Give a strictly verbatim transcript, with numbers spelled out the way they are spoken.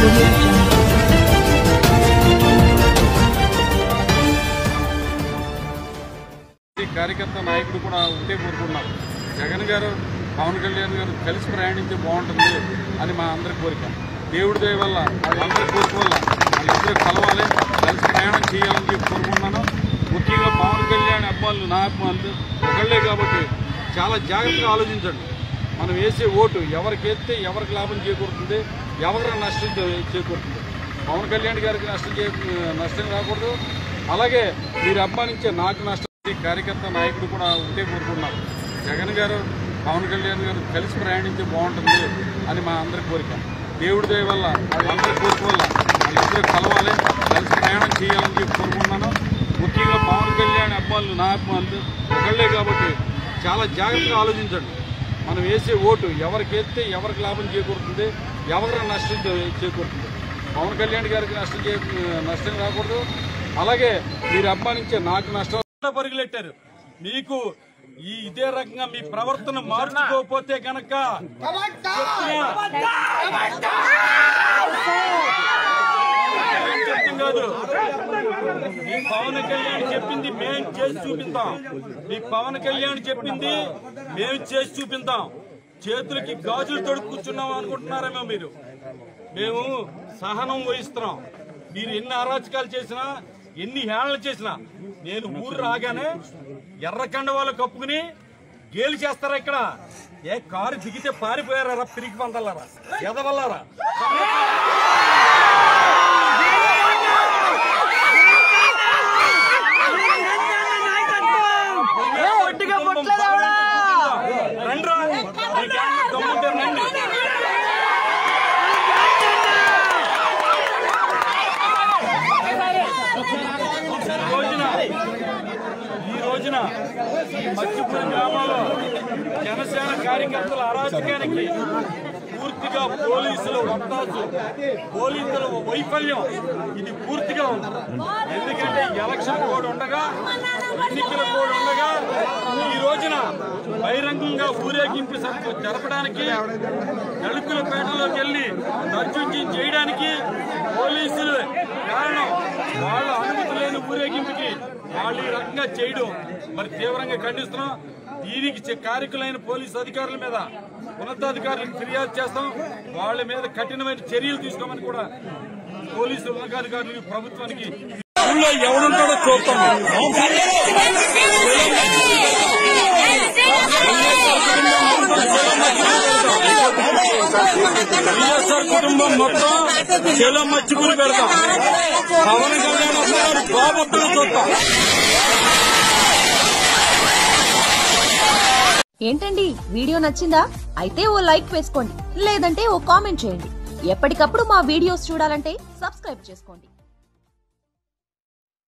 కార్యకర్త నాయకుడు కూడా ఒకటే కోరుకున్నారు, జగన్ గారు పవన్ కళ్యాణ్ గారు కలిసి ప్రయాణించి బాగుంటుంది అని మా అందరి కోరిక. దేవుడి దయ వల్ల అందరి కోరిక వల్ల వాళ్ళిద్దరూ కలవాలి, కలిసి ప్రయాణం చేయాలని చెప్పి కోరుకున్నాను. ముఖ్యంగా పవన్ కళ్యాణ్ అబ్బాయిలు నా అబ్బాయిలు ఒకళ్ళే కాబట్టి చాలా జాగ్రత్తగా ఆలోచించండి. మనం వేసే ఓటు ఎవరికి వేస్తే ఎవరికి లాభం చేకూరుతుంది, ఎవరికి నష్టం చేకూరుతుంది. పవన్ కళ్యాణ్ గారికి నష్టం చే నష్టం రాకూడదు, అలాగే మీరు అభిమానించే నాకు నష్టం. కార్యకర్త నాయకుడు కూడా ఒకటే కోరుకున్నారు, జగన్ గారు పవన్ కళ్యాణ్ గారు కలిసి ప్రయాణించి బాగుంటుంది అని మా అందరి కోరిక. దేవుడి దయ వల్ల అందరి కోరిక వల్ల వాళ్ళిద్దరూ కలవాలి, కలిసి ప్రయాణం చేయాలని చెప్పి కోరుకున్నాను. ముఖ్యంగా పవన్ కళ్యాణ్ అబ్బాయిలు నా అబ్బాయిలు ఒకళ్ళే కాబట్టి చాలా జాగ్రత్తగా ఆలోచించండి. మనం వేసే ఓటు ఎవరికి వేస్తే ఎవరికి లాభం చేకూరుతుంది, ఎవరికి నష్టం చేకూరుతుంది. పవన్ కళ్యాణ్ గారికి నష్టం చే నష్టం రాకూడదు, అలాగే మీరు అభిమానించే నాకు నష్టం పరుగులెట్టారు. మీకు ఈ ఇదే రకంగా మీ ప్రవర్తన మార్చుకోకపోతే కనుక కాదు, మీ పవన్ కళ్యాణ్ చెప్పింది మేము చేసి చూపిస్తాం. మీ పవన్ కళ్యాణ్ చెప్పింది మేము చేసి చూపిస్తాం. చేతులకి గాజులు తోడు కూర్చున్నాం అనుకుంటున్నారేమో మీరు. మేము సహనం వహిస్తున్నాం. మీరు ఎన్ని అరాచకాలు చేసినా, ఎన్ని హేళనలు చేసినా నేను ఊరు రాగానే ఎర్ర కండవాళ్ళు కప్పుకుని గేలు చేస్తారా? ఇక్కడ ఏ కారు దిగితే పారిపోయారా? పిరికి పందలారా, ఎదవల్లారా? రండి రా, దమ్ముంటే రండి. ఈ రోజున మచ్చిపూడి గ్రామంలో జనసేన కార్యకర్తల అరాచకానికి పూర్తిగా పోలీసులు వత్తాసు, పోలీసుల వైఫల్యం ఇది పూర్తిగా ఉంది. ఎందుకంటే ఎలక్షన్ కోడ్ ఉండగా, ఎన్నికల కోడ్ ఉండగా ఈ రోజున బహిరంగంగా ఊరేగింపు జరపడానికి, నలుకులపేటలోకి వెళ్లి నర్చుంచి చేయడానికి పోలీసులు కారణం. వాళ్ళ అనుమతి లేని ఊరేగింపుకి వాళ్ళు ఈ రకంగా చేయడం మరి తీవ్రంగా ఖండిస్తున్నాం. దీనికి కారకులైన పోలీసు అధికారుల మీద, ఉన్నతాధికారులకు ఫిర్యాదు చేస్తాం. వాళ్ళ మీద కఠినమైన చర్యలు తీసుకోమని కూడా పోలీసు ఉన్నతాధికారులు ప్రభుత్వానికి ఎవడుంటాడో చూస్తాం. వైఎస్ఆర్ కుటుంబం మొత్తం చెలో మచ్చిపూడి పెడతాం. పవన్ కళ్యాణ్ వస్తున్నారు, బాబుతో చూస్తాం. ఏంటండి వీడియో నచ్చిందా? అయితే ఓ లైక్ వేసుకోండి, లేదంటే ఓ కామెంట్ చేయండి. ఎప్పటికప్పుడు మా వీడియోస్ చూడాలంటే సబ్స్క్రైబ్ చేసుకోండి.